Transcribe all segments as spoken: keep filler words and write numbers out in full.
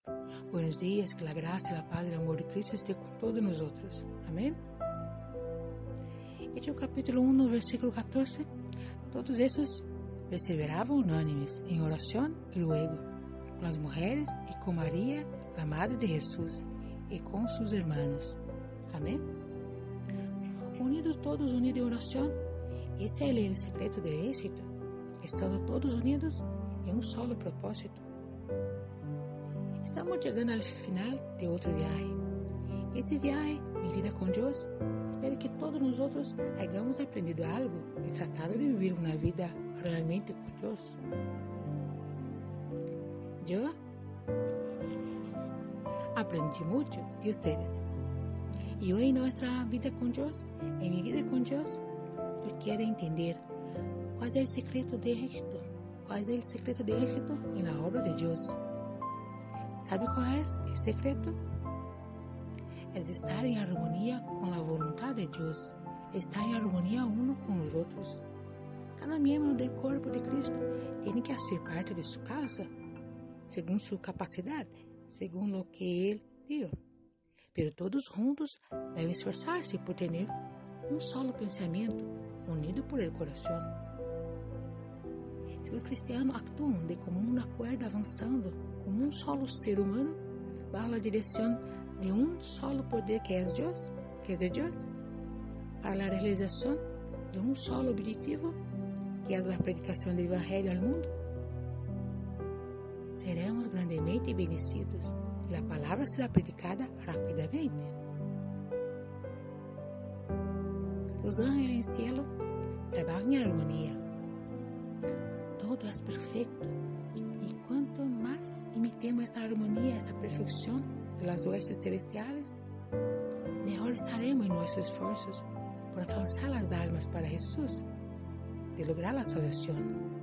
Buenos dias, que a graça, a paz e o amor de Cristo esteja com todos nós outros. Amém? Este é o capítulo um, no versículo catorze. Todos esses perseveravam unânimes em oração e luego, com as mulheres e com Maria, a madre de Jesus, e com seus irmãos. Amém? Unidos, todos unidos em oração, esse é o secreto do êxito, estando todos unidos em um solo propósito. Estamos chegando ao final de outro viagem. Esse viagem, minha vida com Deus, espero que todos nós outros hayamos aprendido algo e tratado de viver uma vida realmente com Deus. Eu aprendi muito e vocês. E hoje em nossa vida com Deus, em minha vida com Deus, eu quero entender qual é o secreto de êxito, qual é o secreto de êxito na obra de Deus. ¿Sabe qual é o secreto? É estar em harmonia com a vontade de Deus, estar em harmonia uno com os outros. Cada membro do corpo de Cristo tem que fazer parte de sua casa, segundo sua capacidade, segundo o que Ele deu. Pero todos juntos devem esforçar-se por ter um solo pensamento, unido por el coração. Se os cristianos atuam de comum acordo, avançando como um solo ser humano, bajo a direção de um solo poder que é Deus, que é de Deus, para a realização de um solo objetivo, que é a predicação do Evangelho ao mundo, seremos grandemente bendecidos e a palavra será predicada rapidamente. Os ángeles em cielo trabalham em harmonia. Todo é perfeito e quanto mais imitemos esta harmonia, esta perfeição das huestes celestiais, melhor estaremos em nossos esforços por alcançar as almas para Jesus, de lograr a salvação.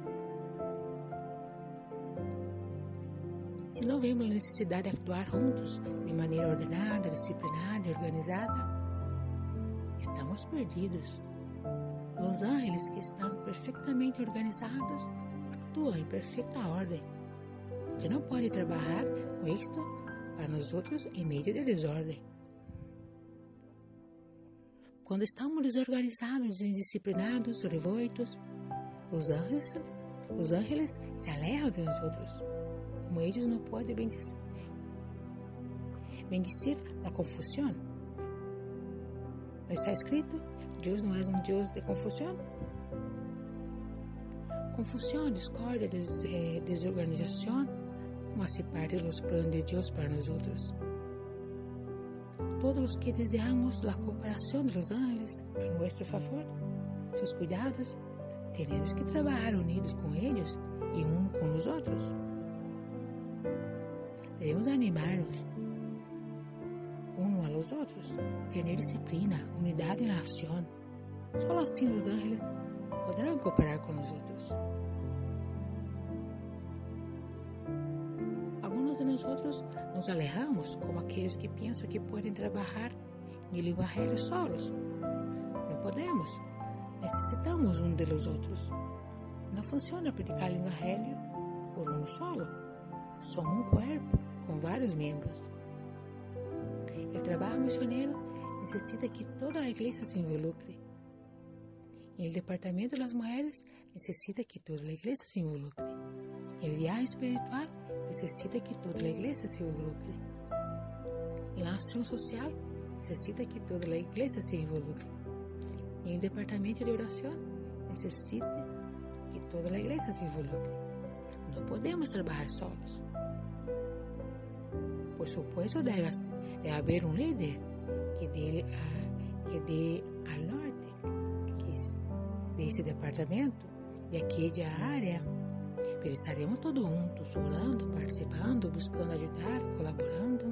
Se não vemos a necessidade de actuar juntos de maneira ordenada, disciplinada e organizada, estamos perdidos. Os ángeles que estão perfeitamente organizados atuam em perfeita ordem, porque não pode trabalhar com isto para nós outros em meio de desordem. Quando estamos desorganizados, indisciplinados, revoltos, os ángeles, os ángeles se alejam de nós outros, como eles não podem bendizer, bendizer a confusão. Não está escrito? Deus não é um Deus de confusão? Confusão, discórdia, des, eh, desorganização não faz parte dos planos de Deus para nós outros. Todos os que desejamos a cooperação dos ángeles a nosso favor, seus cuidados, temos que trabalhar unidos com eles e um com os outros. Devemos animar-nos uns aos outros, ter disciplina, unidade na ação. Só assim os ángeles poderão cooperar com os outros. Alguns de nós outros nos alejamos como aqueles que pensam que podem trabalhar no Evangelho solos. Não podemos. Necessitamos um dos outros. Não funciona predicar o Evangelho por um solo. Somos um corpo com vários membros. O trabalho missionário necessita que toda a igreja se involucre. E o departamento das mulheres necessita que toda a igreja se involucre. O viagem espiritual necessita que toda a igreja se involucre. E a ação social necessita que toda a igreja se involucre. E o departamento de oração necessita que toda a igreja se involucre. Não podemos trabalhar solos. Por supuesto, deve, deve haver um líder que dê, uh, que dê ao norte que, desse departamento, de aquela área. Mas estaremos todos juntos, orando, participando, buscando ajudar, colaborando.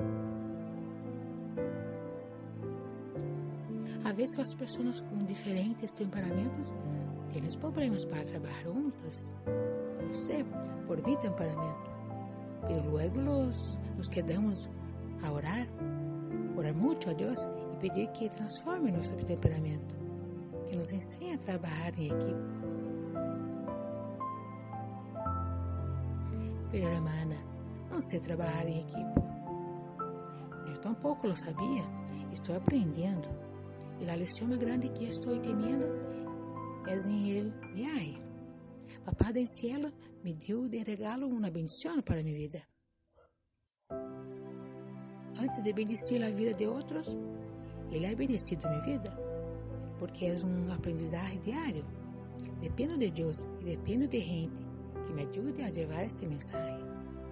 Às vezes, as pessoas com diferentes temperamentos têm problemas para trabalhar juntas. Eu sei, por meu temperamento. Mas luego los, nos quedamos a orar, orar muito a Deus e pedir que transforme nosso temperamento, que nos ensine a trabalhar em equipe. Pero hermana, não sei trabalhar em equipo. Eu tampouco lo sabia. Estou aprendendo. E a lição mais grande que estou tendo é em el viaje. Papá del cielo me deu de regalo uma bendição para minha vida. Antes de bendecir a vida de outros, Ele ha bendecido minha vida, porque é um aprendizagem diário. Dependo de Deus e dependo de gente que me ajude a levar esta mensagem.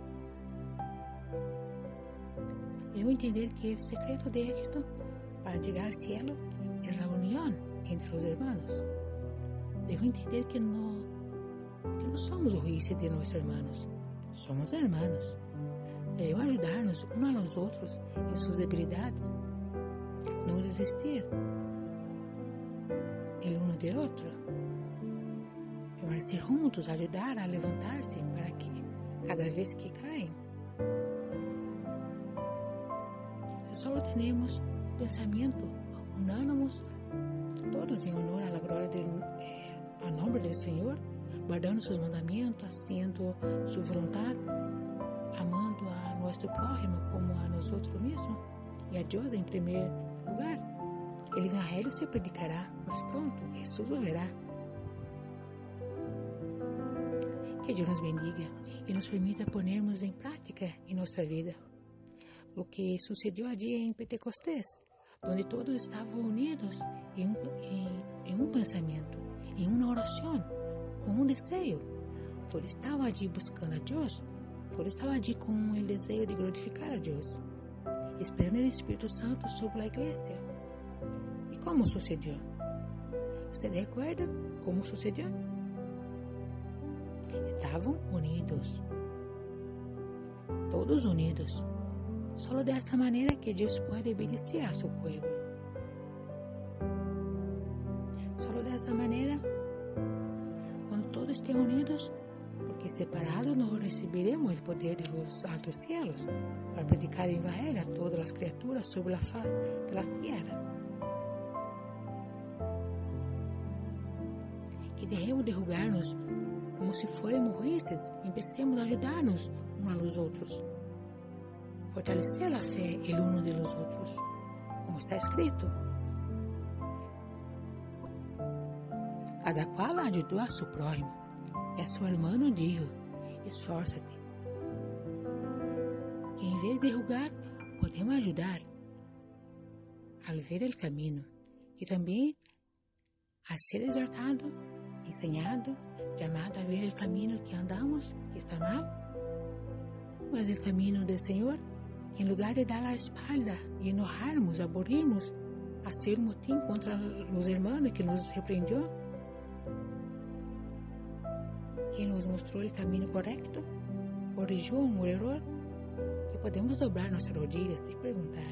Devo entender que o secreto de éxito para chegar ao cielo é a união entre os irmãos. Devo entender que não, que não somos o juízo de nossos irmãos, somos irmãos. Devemos ajudar-nos uns aos outros em suas debilidades, não desistir el uno del outro, permanecer juntos, ajudar a levantar-se para que cada vez que caem. Se só temos um pensamento unânimo, todos em honor à glória do eh, ao nome do Senhor, guardando seus mandamentos, haciendo sua vontade, amando a nosso prójimo como a nós mesmos e a Deus em primeiro lugar, o evangelho se predicará, mas pronto, Jesus volverá. Que Deus nos bendiga e nos permita ponermos em prática em nossa vida o que sucedeu allí em Pentecostés, onde todos estavam unidos em um, em, em um pensamento, em uma oração, com um desejo. Todos estavam allí buscando a Deus, todos estavam allí com o desejo de glorificar a Deus, esperando o Espírito Santo sobre a igreja. E como sucedeu? Você recuerda como sucedeu? Estavam unidos, todos unidos. Só desta maneira que Deus pode obedecer a seu povo. Só desta maneira, quando todos estén unidos, porque separados não receberemos o poder dos altos cielos para predicar o evangelho a todas as criaturas sobre a faz da terra. Que deixemos de julgar-nos como se fôssemos juízes e empecemos a ajudar-nos uns aos outros. Fortalecer a fé el uno de los outros, como está escrito. Cada qual ajudou a seu prójimo, e a seu irmão dijo: esforça-te. Que em vez de julgar, podemos ajudar al ver el camino, e também a ser exortado, ensinado, chamado a ver el camino que andamos, que está mal, mas el camino del Senhor. Em lugar de dar a espalda e enojarmos, aborrirmos, hacer motim contra os irmãos que nos repreendeu, que nos mostrou o caminho correto, corrigiu um erro, que podemos dobrar nossas rodilhas e perguntar: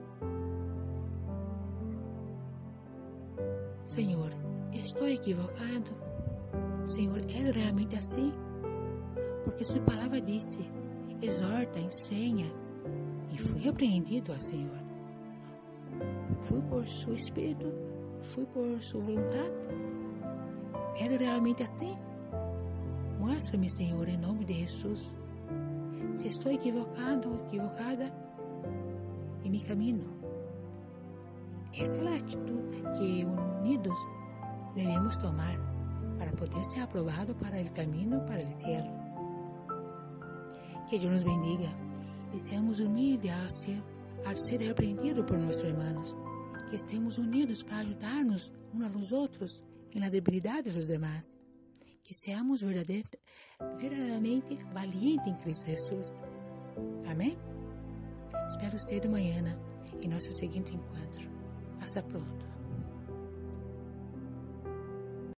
Senhor, estou equivocado? Senhor, é realmente assim? Porque sua palavra disse: exorta, ensina. E fui repreendido ao Senhor. Fui por seu Espírito, fui por sua vontade. É realmente assim? Mostra-me, Senhor, em nome de Jesus, se estou equivocado ou equivocada em meu caminho. Essa é a atitude que unidos devemos tomar para poder ser aprovado para o caminho para o cielo. Que Deus nos bendiga. E seamos humildes ao ser, ao ser repreendidos por nossos irmãos, que estemos unidos para ajudar-nos uns aos outros em la debilidade dos demais, que seamos verdadeiramente, verdadeiramente valientes em Cristo Jesus. Amém? Espero você de manhã em nosso seguinte encontro. Hasta pronto.